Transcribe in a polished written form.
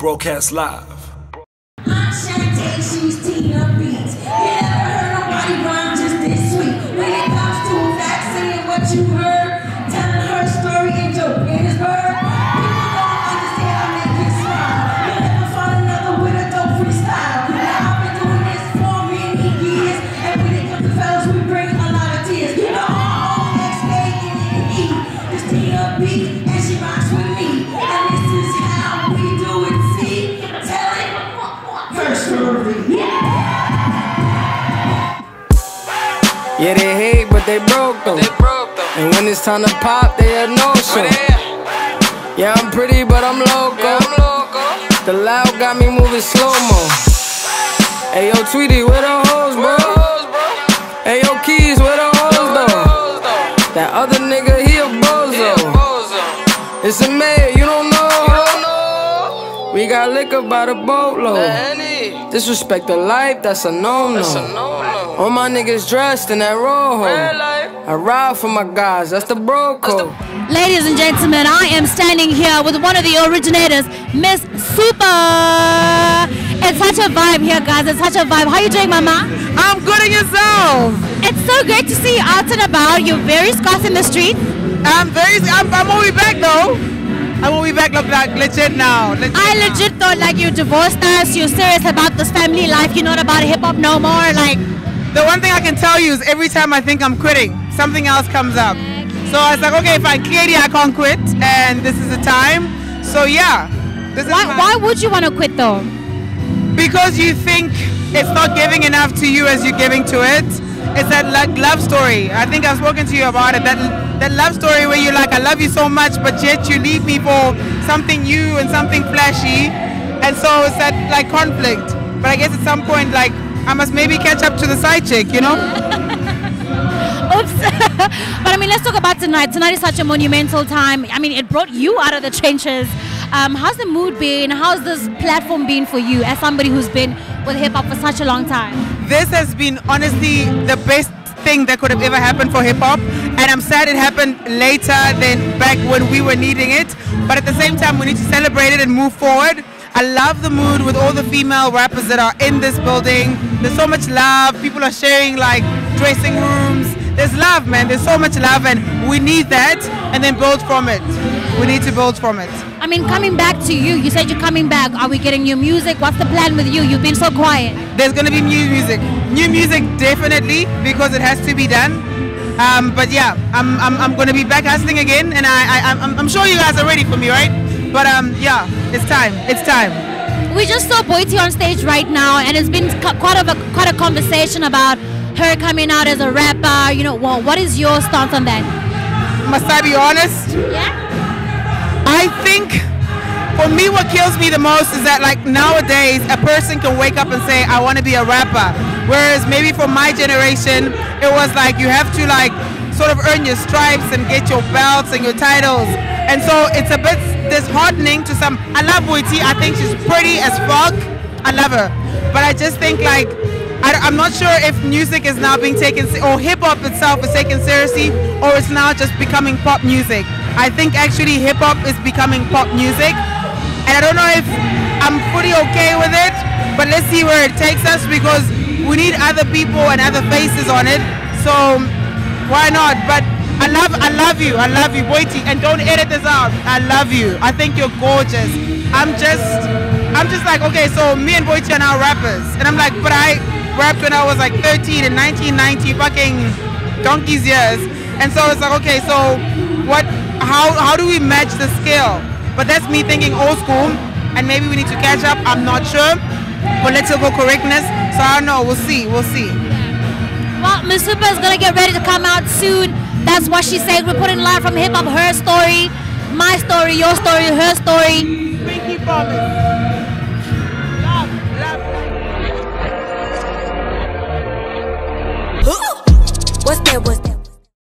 broadcast live. I'm Shantae, she's Tina Beats. You never heard nobody rhyme just this sweet. When it comes to a fact, saying what you heard, telling her story in Johannesburg. People don't understand, I make it smile. You'll never find another with a dope freestyle. Now I've been doing this for many years, and when it comes to fellas, we bring a lot of tears. You know, R-O-X-A-N-N-E. This Tina Beats, and she rocks with me. And this is how we do it, see? Tell it. Herstory. Yeah, they hate, but they broke though. And when it's time to pop, they a no-show. Yeah, I'm pretty, but I'm loco. The loud got me moving slow-mo. Hey, yo, Tweety, where the hoes, bro? Hey, yo, Keys, where the hoes, though? That other nigga, he a bozo. It's a mayor, you don't know. We got liquor by the boatload. Disrespect the life, that's a no-no. All my niggas dressed in that rojo. I ride for my guys, that's the bro code. Ladies and gentlemen, I am standing here with one of the originators, Ms Supa. It's such a vibe here, guys. It's such a vibe. How you doing, mama? I'm good at yourself. It's so great to see you out and about. You're very scarce in the street. I'm only back though. I'm only back like legit now. I legit thought like you divorced us. You're serious about this family life. You're not about hip hop no more. Like, the one thing I can tell you is every time I think I'm quitting, something else comes up. So I was like, okay, fine, clearly I can't quit, and this is the time. So yeah. Why would you want to quit though? Because you think it's not giving enough to you as you're giving to it. It's that love story. I think I've spoken to you about it. That love story where you're like, I love you so much, but yet you leave me for something new and something flashy. And so it's that like conflict. But I guess at some point, like, I must maybe catch up to the side chick, you know? Oops. But I mean, let's talk about tonight. Tonight is such a monumental time. I mean, it brought you out of the trenches. How's the mood been? How's this platform been for you as somebody who's been with hip hop for such a long time? This has been honestly the best thing that could have ever happened for hip hop, and I'm sad it happened later than back when we were needing it. But at the same time, we need to celebrate it and move forward. I love the mood with all the female rappers that are in this building. There's so much love. People are sharing like dressing rooms. There's love, man. There's so much love, and we need that, and then build from it. We need to build from it. I mean, coming back to you, you said you're coming back. Are we getting new music? What's the plan with you? You've been so quiet. There's going to be new music. New music, definitely, because it has to be done. But yeah, I'm going to be back hustling again, and I'm sure you guys are ready for me, right? But yeah, it's time. It's time. We just saw Boiti on stage right now, and it's been quite a conversation about her coming out as a rapper. You know, well, what is your stance on that? Must I be honest? Yeah. I think for me what kills me the most is that like nowadays a person can wake up and say I want to be a rapper, whereas maybe for my generation it was like you have to like sort of earn your stripes and get your belts and your titles, and so it's a bit disheartening to some. I love Boiti. I think she's pretty as fuck. I love her, but I just think like I'm not sure if music is now being taken, or hip hop itself is taken seriously, or it's now just becoming pop music. I think actually hip hop is becoming pop music, and I don't know if I'm fully okay with it, but let's see where it takes us, because we need other people and other faces on it, so why not? But I love you, Boiti, and don't edit this out. I love you. I think you're gorgeous. I'm just like, okay, so me and Boiti are now rappers, and I'm like, but I rapped when I was like 13 in 1990, fucking donkey's years, and so it's like, okay, so what? How do we match the scale? But that's me thinking old school, and maybe we need to catch up. I'm not sure. Political correctness. So I don't know. We'll see. We'll see. Well, Ms Supa is gonna get ready to come out soon. That's what she said. We're putting live from hip hop, her story, my story, your story, her story. Pinky promise.